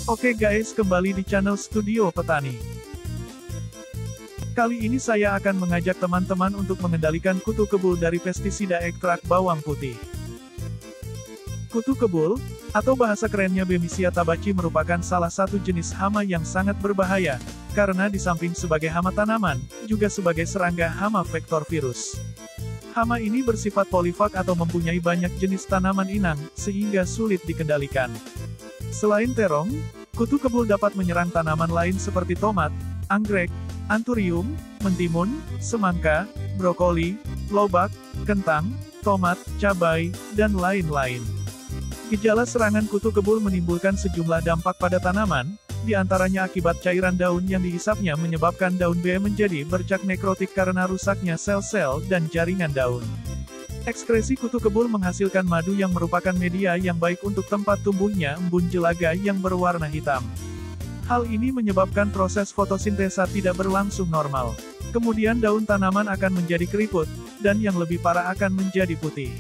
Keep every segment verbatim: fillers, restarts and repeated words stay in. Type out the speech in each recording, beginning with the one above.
Oke guys, kembali di channel Studio Petani. Kali ini saya akan mengajak teman-teman untuk mengendalikan kutu kebul dari pestisida ekstrak bawang putih. Kutu kebul, atau bahasa kerennya Bemisia tabaci merupakan salah satu jenis hama yang sangat berbahaya, karena di samping sebagai hama tanaman, juga sebagai serangga hama vektor virus. Hama ini bersifat polifag atau mempunyai banyak jenis tanaman inang, sehingga sulit dikendalikan. Selain terong, kutu kebul dapat menyerang tanaman lain seperti tomat, anggrek, anturium, mentimun, semangka, brokoli, lobak, kentang, tomat, cabai, dan lain-lain. Gejala serangan kutu kebul menimbulkan sejumlah dampak pada tanaman, di antaranya akibat cairan daun yang dihisapnya menyebabkan daun B menjadi bercak nekrotik karena rusaknya sel-sel dan jaringan daun. Ekskresi kutu kebul menghasilkan madu yang merupakan media yang baik untuk tempat tumbuhnya embun jelaga yang berwarna hitam. Hal ini menyebabkan proses fotosintesa tidak berlangsung normal. Kemudian daun tanaman akan menjadi keriput, dan yang lebih parah akan menjadi putih.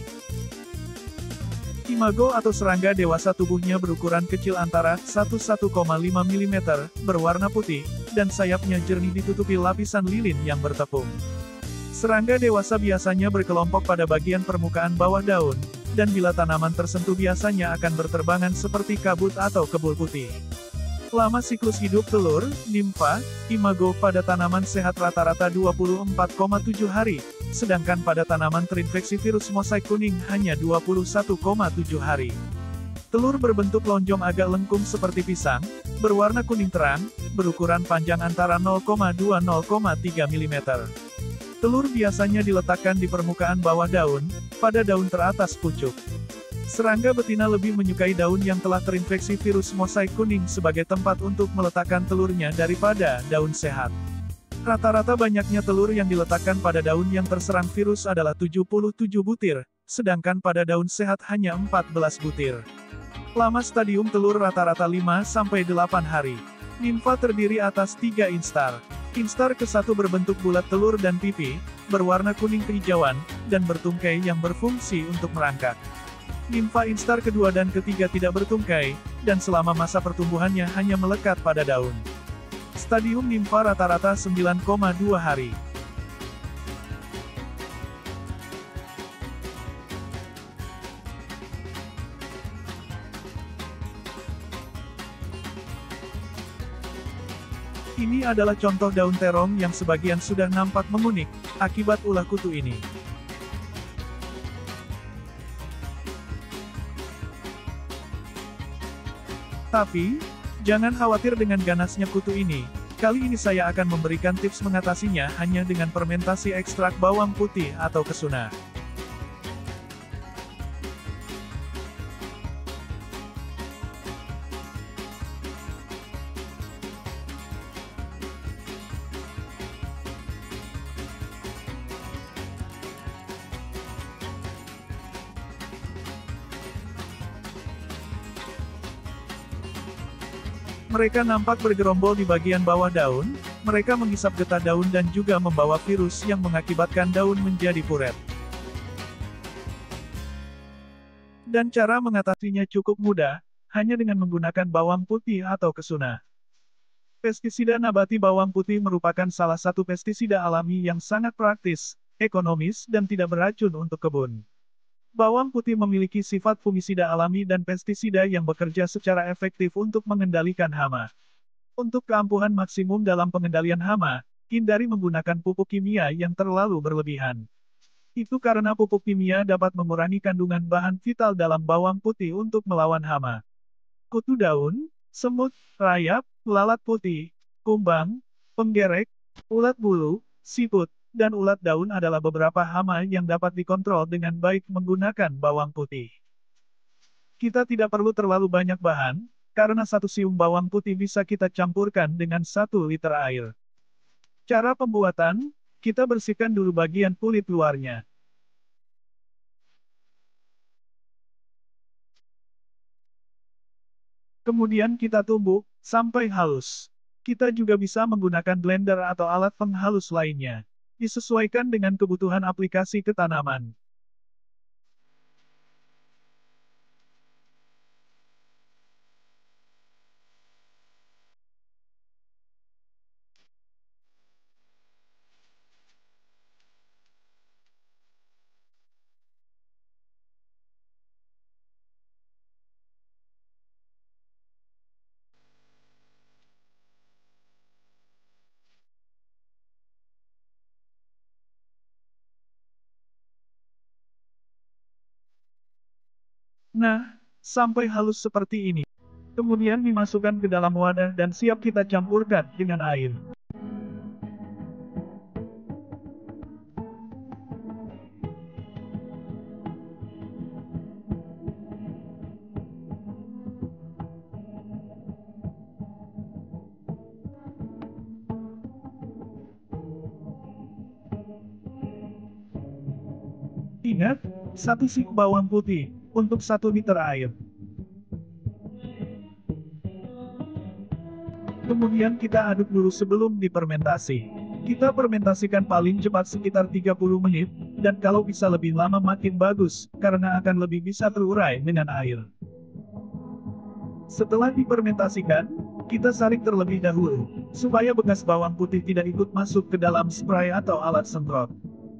Imago atau serangga dewasa tubuhnya berukuran kecil antara satu sampai satu koma lima milimeter, berwarna putih, dan sayapnya jernih ditutupi lapisan lilin yang bertepung. Serangga dewasa biasanya berkelompok pada bagian permukaan bawah daun, dan bila tanaman tersentuh biasanya akan berterbangan seperti kabut atau kebul putih. Lama siklus hidup telur, nimfa, imago pada tanaman sehat rata-rata dua puluh empat koma tujuh hari, sedangkan pada tanaman terinfeksi virus mosaik kuning hanya dua puluh satu koma tujuh hari. Telur berbentuk lonjong agak lengkung seperti pisang, berwarna kuning terang, berukuran panjang antara nol koma dua sampai nol koma tiga milimeter. Telur biasanya diletakkan di permukaan bawah daun, pada daun teratas pucuk. Serangga betina lebih menyukai daun yang telah terinfeksi virus mosaik kuning sebagai tempat untuk meletakkan telurnya daripada daun sehat. Rata-rata banyaknya telur yang diletakkan pada daun yang terserang virus adalah tujuh puluh tujuh butir, sedangkan pada daun sehat hanya empat belas butir. Lama stadium telur rata-rata lima sampai delapan hari. Nimfa terdiri atas tiga instar. Instar kesatu berbentuk bulat telur dan pipi, berwarna kuning kehijauan, dan bertungkai yang berfungsi untuk merangkak. Nimfa instar kedua dan ketiga tidak bertungkai, dan selama masa pertumbuhannya hanya melekat pada daun. Stadium nimfa rata-rata sembilan koma dua hari. Ini adalah contoh daun terong yang sebagian sudah nampak menguning, akibat ulah kutu ini. Tapi, jangan khawatir dengan ganasnya kutu ini. Kali ini saya akan memberikan tips mengatasinya hanya dengan fermentasi ekstrak bawang putih atau kesuna. Mereka nampak bergerombol di bagian bawah daun, mereka menghisap getah daun dan juga membawa virus yang mengakibatkan daun menjadi puret. Dan cara mengatasinya cukup mudah, hanya dengan menggunakan bawang putih atau kesuna. Pestisida nabati bawang putih merupakan salah satu pestisida alami yang sangat praktis, ekonomis dan tidak beracun untuk kebun. Bawang putih memiliki sifat fungisida alami dan pestisida yang bekerja secara efektif untuk mengendalikan hama. Untuk keampuhan maksimum dalam pengendalian hama, hindari menggunakan pupuk kimia yang terlalu berlebihan. Itu karena pupuk kimia dapat mengurangi kandungan bahan vital dalam bawang putih untuk melawan hama. Kutu daun, semut, rayap, lalat putih, kumbang, penggerek, ulat bulu, siput, dan ulat daun adalah beberapa hama yang dapat dikontrol dengan baik menggunakan bawang putih. Kita tidak perlu terlalu banyak bahan, karena satu siung bawang putih bisa kita campurkan dengan satu liter air. Cara pembuatan, kita bersihkan dulu bagian kulit luarnya. Kemudian kita tumbuk, sampai halus. Kita juga bisa menggunakan blender atau alat penghalus lainnya. Disesuaikan dengan kebutuhan aplikasi ke tanaman. Nah, sampai halus seperti ini. Kemudian dimasukkan ke dalam wadah dan siap kita campurkan dengan air. Ingat, satu sik bawang putih untuk satu liter air. Kemudian kita aduk dulu sebelum difermentasi. Kita fermentasikan paling cepat sekitar tiga puluh menit, dan kalau bisa lebih lama makin bagus, karena akan lebih bisa terurai dengan air. Setelah difermentasikan, kita saring terlebih dahulu, supaya bekas bawang putih tidak ikut masuk ke dalam spray atau alat semprot.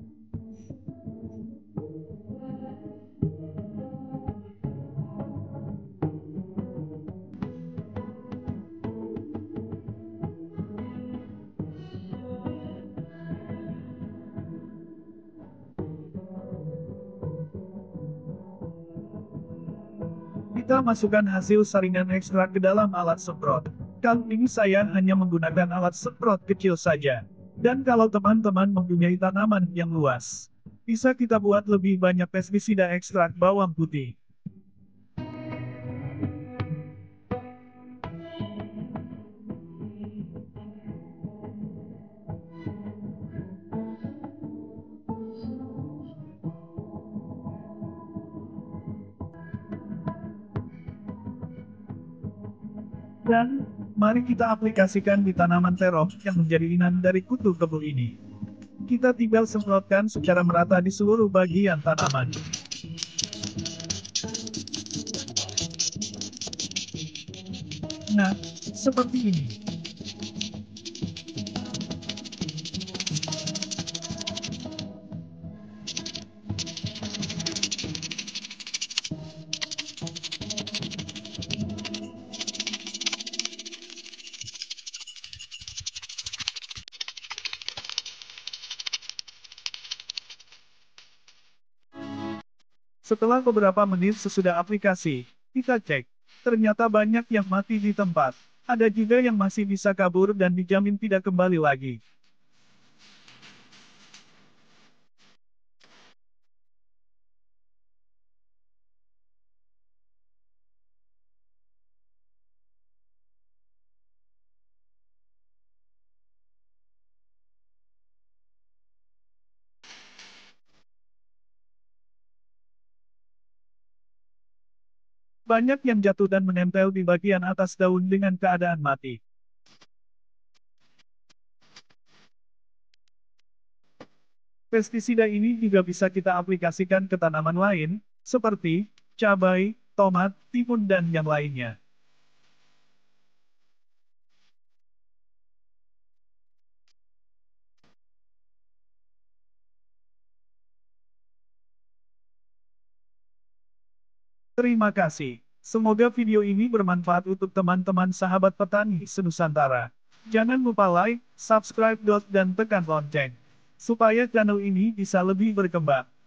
Kita masukkan hasil saringan ekstrak ke dalam alat semprot. Kali ini saya hanya menggunakan alat semprot kecil saja. Dan kalau teman-teman mempunyai tanaman yang luas, bisa kita buat lebih banyak pestisida ekstrak bawang putih. Dan, mari kita aplikasikan di tanaman terong yang menjadi inang dari kutu kebo ini. Kita tinggal semprotkan secara merata di seluruh bagian tanaman. Nah, seperti ini. Setelah beberapa menit sesudah aplikasi, kita cek. Ternyata banyak yang mati di tempat. Ada juga yang masih bisa kabur dan dijamin tidak kembali lagi. Banyak yang jatuh dan menempel di bagian atas daun dengan keadaan mati. Pestisida ini juga bisa kita aplikasikan ke tanaman lain, seperti cabai, tomat, timun dan yang lainnya. Terima kasih. Semoga video ini bermanfaat untuk teman-teman sahabat petani senusantara. Jangan lupa like, subscribe, dan tekan lonceng, supaya channel ini bisa lebih berkembang.